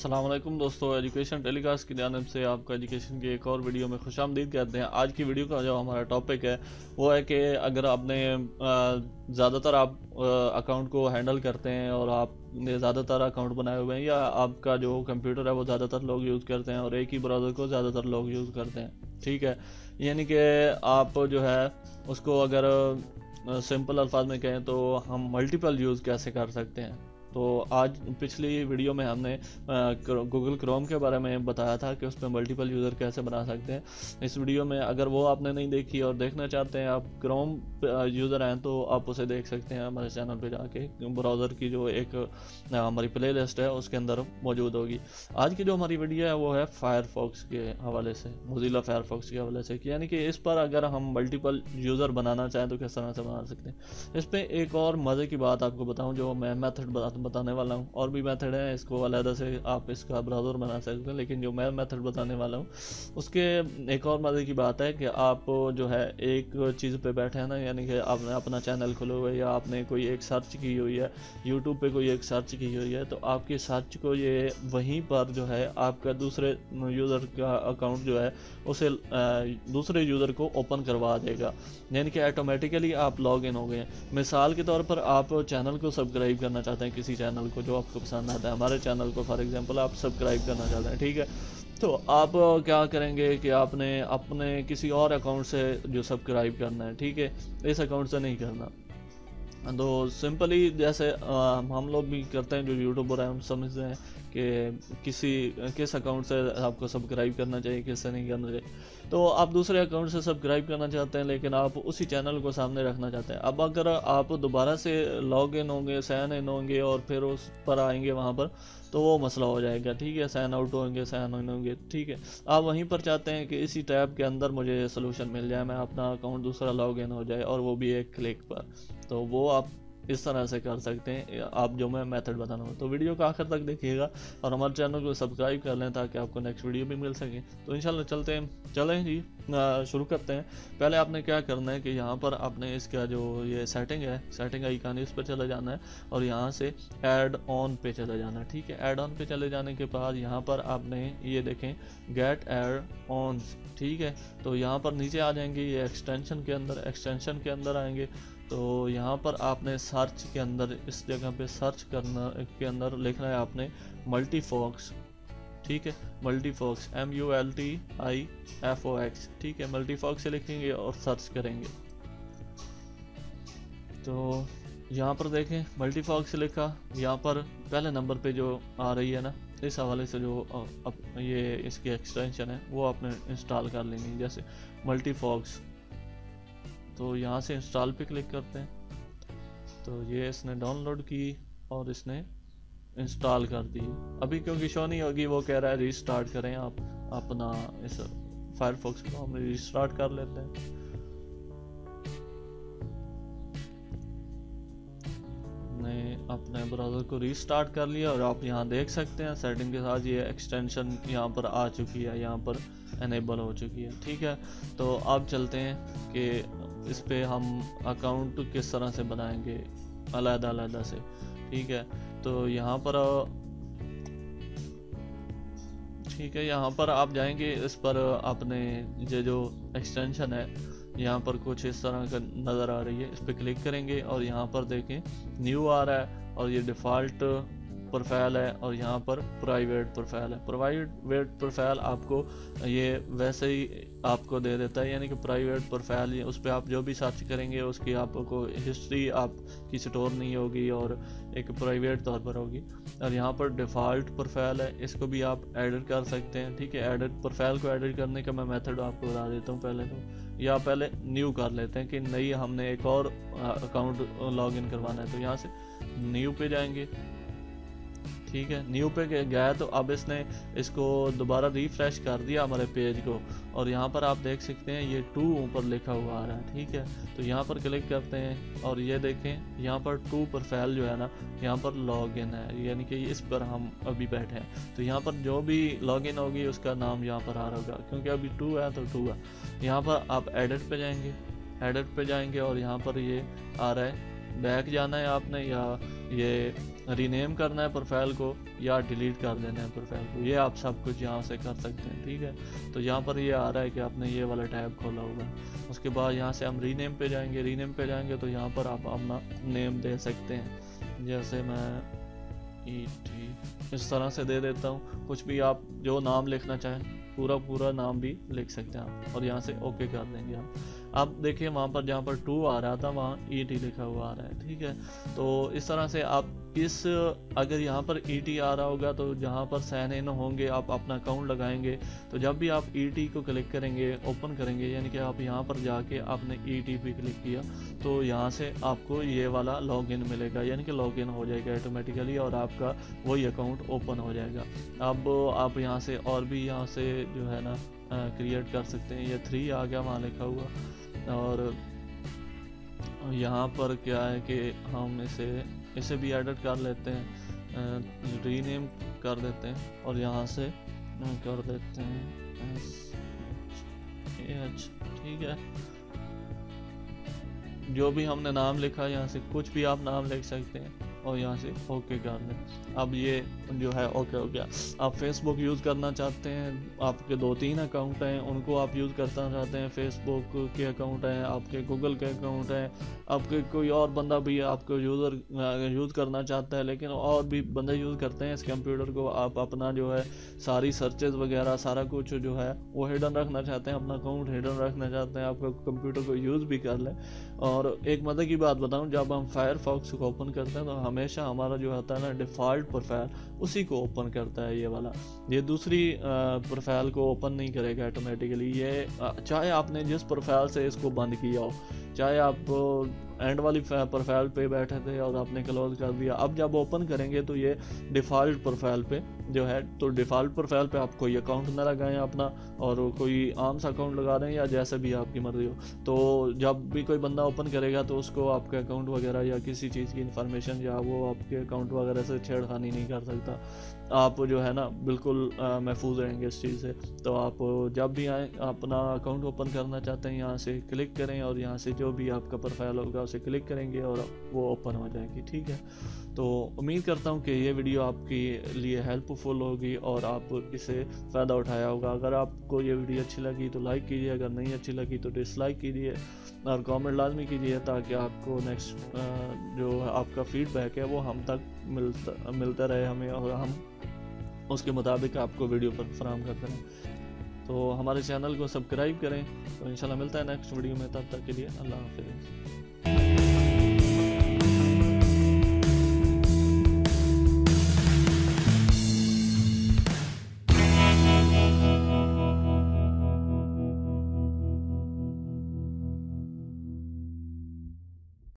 अस्सलाम वालेकुम दोस्तों, एजुकेशन टेलीकास्ट की जानिब से आपका एजुकेशन की एक और वीडियो में खुशामदीद कहते हैं। आज की वीडियो का जो हमारा टॉपिक है वो है कि अगर आपने ज़्यादातर आप अकाउंट को हैंडल करते हैं और आपने ज़्यादातर अकाउंट बनाए हुए हैं या आपका जो कंप्यूटर है वो ज़्यादातर लोग यूज़ करते हैं और एक ही ब्राउज़र को ज़्यादातर लोग यूज़ करते हैं, ठीक है। यानी कि आप जो है उसको अगर सिंपल अल्फाज में कहें तो हम मल्टीपल यूज़ कैसे कर सकते हैं। तो आज पिछली वीडियो में हमने गूगल क्रोम के बारे में बताया था कि उस पर मल्टीपल यूज़र कैसे बना सकते हैं। इस वीडियो में अगर वो आपने नहीं देखी और देखना चाहते हैं आप क्रोम यूज़र हैं तो आप उसे देख सकते हैं हमारे चैनल पे जाके। ब्राउज़र की जो एक हमारी प्ले लिस्ट है उसके अंदर मौजूद होगी। आज की जो हमारी वीडियो है वो है फायरफॉक्स के हवाले से, मोज़िला फायरफॉक्स के हवाले से, यानी कि इस पर अगर हम मल्टीपल यूज़र बनाना चाहें तो किस तरह से बना सकते हैं। इस पर एक और मज़े की बात आपको बताऊँ, जो मैं मेथड बताने वाला हूँ। और भी मेथड है, इसको अलग से आप इसका ब्राउज़र बना सकते हैं, लेकिन जो मैं मेथड बताने वाला हूँ उसके एक और मज़े की बात है कि आप जो है एक चीज़ पे बैठे हैं ना, यानी कि आपने अपना चैनल खोला हुआ है या आपने कोई एक सर्च की हुई है, यूट्यूब पे कोई एक सर्च की हुई है, तो आपकी सर्च को ये वहीं पर जो है आपका दूसरे यूज़र का अकाउंट जो है उसे दूसरे यूज़र को ओपन करवा देगा, यानी कि ऑटोमेटिकली आप लॉग इन हो गए हैं। मिसाल के तौर पर आप चैनल को सब्सक्राइब करना चाहते हैं, किसी चैनल को जो आपको पसंद आता है, हमारे चैनल को फॉर एग्जांपल आप सब्सक्राइब करना चाहते हैं, ठीक है। तो आप क्या करेंगे कि आपने अपने किसी और अकाउंट से जो सब्सक्राइब करना है, ठीक है, इस अकाउंट से नहीं करना। तो सिंपली जैसे हम लोग भी करते हैं, जो यूट्यूबर हैं हम समझते हैं कि किस अकाउंट से आपको सब्सक्राइब करना चाहिए, किससे नहीं करना चाहिए। तो आप दूसरे अकाउंट से सब्सक्राइब करना चाहते हैं लेकिन आप उसी चैनल को सामने रखना चाहते हैं। अब अगर आप दोबारा से लॉग इन होंगे, साइन इन होंगे और फिर उस पर आएंगे वहाँ पर, तो वो मसला हो जाएगा, ठीक है। साइन आउट होंगे, साइन इन होंगे, ठीक है। आप वहीं पर चाहते हैं कि इसी टैब के अंदर मुझे सोल्यूशन मिल जाए, मैं अपना अकाउंट दूसरा लॉग इन हो जाए और वो भी एक क्लिक पर। तो वो आप इस तरह से कर सकते हैं, आप जो मैं मेथड बताना हूँ। तो वीडियो को आखिर तक देखिएगा और हमारे चैनल को सब्सक्राइब कर लें ताकि आपको नेक्स्ट वीडियो भी मिल सके। तो इंशाल्लाह चलें जी, शुरू करते हैं। पहले आपने क्या करना है कि यहाँ पर आपने इसका जो ये सेटिंग है, सेटिंग आइकन, इस पर चले जाना है और यहाँ से ऐड ऑन पे चले जाना है, ठीक है। ऐड ऑन पे चले जाने के बाद यहाँ पर आपने ये देखें गेट ऐड ऑन, ठीक है। तो यहाँ पर नीचे आ जाएंगे, ये एक्सटेंशन के अंदर आएंगे। तो यहाँ पर आपने सर्च के अंदर, इस जगह पे सर्च करना के अंदर लिखना है आपने मल्टीफॉक्स, ठीक है। मल्टीफॉक्स MULTIFOX, ठीक है। मल्टीफॉक्स से लिखेंगे और सर्च करेंगे तो यहाँ पर देखें मल्टीफॉक्स से लिखा, यहाँ पर पहले नंबर पे जो आ रही है ना, इस हवाले से जो अब ये इसकी एक्सटेंशन है वो आपने इंस्टॉल कर लेंगे, जैसे मल्टीफॉक्स। तो यहाँ से इंस्टॉल पे क्लिक करते हैं तो ये इसने डाउनलोड की और इसने इंस्टॉल कर दी। अभी क्योंकि शो नहीं होगी, वो कह रहा है रीस्टार्ट करें आप अपना इस फायरफॉक्स को। हम रीस्टार्ट कर लेते हैं। अपने ब्राउज़र को रीस्टार्ट कर लिया और आप यहाँ देख सकते हैं सेटिंग के साथ ये एक्सटेंशन यहाँ पर आ चुकी है, यहाँ पर एनेबल हो चुकी है, ठीक है। तो अब चलते हैं कि इस पे हम अकाउंट किस तरह से बनाएंगे अलग-अलग से, ठीक है। तो यहाँ पर ठीक है, यहाँ पर आप जाएंगे, इस पर आपने ये जो एक्सटेंशन है यहाँ पर कुछ इस तरह का नज़र आ रही है, इस पर क्लिक करेंगे और यहाँ पर देखें न्यू आ रहा है और ये डिफ़ॉल्ट प्रोफाइल है और यहाँ पर प्राइवेट प्रोफाइल है। प्राइवेट प्रोफाइल आपको ये वैसे ही आपको दे देता है, यानी कि प्राइवेट प्रोफाइल उस पर आप जो भी सर्च करेंगे उसकी आपको हिस्ट्री आपकी स्टोर नहीं होगी और एक प्राइवेट तौर पर होगी। और यहाँ पर डिफ़ॉल्ट प्रोफाइल है, इसको भी आप एडिट कर सकते हैं, ठीक है। एडिट प्रोफाइल को एडिट करने का मैं मेथड आपको बता देता हूँ। पहले न्यू कर लेते हैं कि नई हमने एक और अकाउंट लॉग इन करवाना है। तो यहाँ से न्यू पे जाएंगे, ठीक है। न्यू पे गया तो अब इसने इसको दोबारा रिफ्रेश कर दिया हमारे पेज को और यहाँ पर आप देख सकते हैं ये 2 ऊपर लिखा हुआ आ रहा है, ठीक है। तो यहाँ पर क्लिक करते हैं और ये देखें यहाँ पर 2 प्रोफाइल जो है ना, यहाँ पर लॉग इन है, यानी कि इस पर हम अभी बैठे हैं। तो यहाँ पर जो भी लॉग इन होगी उसका नाम यहाँ पर आ रहा होगा, क्योंकि अभी 2 है तो 2 है। यहाँ पर आप एडिट पे जाएंगे और यहाँ पर ये आ रहा है बैक जाना है आपने, या ये रीनेम करना है प्रोफाइल को, या डिलीट कर देना है प्रोफाइल को। ये आप सब कुछ यहाँ से कर सकते हैं, ठीक है। तो यहाँ पर ये आ रहा है कि आपने ये वाला टैब खोला होगा। उसके बाद यहाँ से हम रीनेम पे जाएंगे। रीनेम पे जाएंगे तो यहाँ पर आप अपना नेम दे सकते हैं। जैसे मैं इस तरह से दे देता हूँ। कुछ भी आप जो नाम लिखना चाहें, पूरा नाम भी लिख सकते हैं आप, और यहाँ से ओके कर देंगे आप। आप देखिए वहाँ पर जहाँ पर 2 आ रहा था वहाँ ET लिखा हुआ आ रहा है, ठीक है। तो इस तरह से आप अगर यहाँ पर ET आ रहा होगा तो जहाँ पर साइन इन होंगे आप अपना अकाउंट लगाएंगे, तो जब भी आप ET को क्लिक करेंगे, ओपन करेंगे, यानी कि आप यहाँ पर जाके आपने ET पे क्लिक किया तो यहाँ से आपको ये वाला लॉगिन मिलेगा, यानी कि लॉगिन हो जाएगा ऑटोमेटिकली और आपका वही अकाउंट ओपन हो जाएगा। अब आप यहाँ से और भी यहाँ से जो है ना क्रिएट कर सकते हैं। ये 3 आ गया वहाँ लिखा हुआ, और यहाँ पर क्या है कि हम इसे भी एडिट कर लेते हैं, रीनेम कर देते हैं, और यहाँ से कर देते हैं SH, ठीक है। जो भी हमने नाम लिखा यहाँ से कुछ भी आप नाम लिख सकते हैं, और यहाँ से ओके कर दें। अब ये जो है ओके हो गया। आप फेसबुक यूज़ करना चाहते हैं, आपके 2-3 अकाउंट हैं, उनको आप यूज़ करना चाहते हैं, फेसबुक के अकाउंट हैं, आपके गूगल के अकाउंट हैं, आपके कोई और बंदा भी आपको यूज़ करना चाहता है, लेकिन और भी बंदे यूज़ करते हैं इस कंप्यूटर को। आप अपना जो है सारी सर्चेज वगैरह सारा कुछ जो है वो हिडन रखना चाहते हैं, अपना अकाउंट हिडन रखना चाहते हैं, आपका कंप्यूटर को यूज़ भी कर लें। और एक मज़े की बात बताऊं, जब हम फायरफॉक्स को ओपन करते हैं तो हमेशा हमारा जो होता है ना डिफ़ॉल्ट प्रोफाइल उसी को ओपन करता है ये वाला। ये दूसरी प्रोफाइल को ओपन नहीं करेगा ऑटोमेटिकली। ये चाहे आपने जिस प्रोफाइल से इसको बंद किया हो, चाहे आप एंड वाली प्रोफाइल पे बैठे थे और आपने क्लोज कर दिया, अब जब ओपन करेंगे तो ये डिफ़ॉल्ट प्रोफाइल पे जो है, तो डिफ़ॉल्ट प्रोफाइल पे आप कोई अकाउंट ना लगाएं अपना, और कोई आम सा अकाउंट लगा दें या जैसे भी आपकी मर्ज़ी हो। तो जब भी कोई बंदा ओपन करेगा तो उसको आपके अकाउंट वगैरह या किसी चीज़ की इंफॉर्मेशन या वो आपके अकाउंट वगैरह से छेड़खानी नहीं कर सकता। आप जो है ना बिल्कुल महफूज रहेंगे इस चीज़ से। तो आप जब भी आए अपना अकाउंट ओपन करना चाहते हैं, यहाँ से क्लिक करें और यहाँ से जो भी आपका प्रोफाइल होगा उसे क्लिक करेंगे और वो ओपन हो जाएगी, ठीक है। तो उम्मीद करता हूँ कि ये वीडियो आपके लिए हेल्पफुल होगी और आप इसे फ़ायदा उठाया होगा। अगर आपको ये वीडियो अच्छी लगी तो लाइक कीजिए, अगर नहीं अच्छी लगी तो डिसलाइक कीजिए, और कमेंट लाजमी कीजिए ताकि आपको नेक्स्ट जो आपका फीडबैक है वो हम तक मिलता रहे हमें, और हम उसके मुताबिक आपको वीडियो पर फराहम करते रहें। तो हमारे चैनल को सब्सक्राइब करें। तो इंशाल्लाह मिलता है नेक्स्ट वीडियो में, तब तक के लिए अल्लाह हाफ़िज़।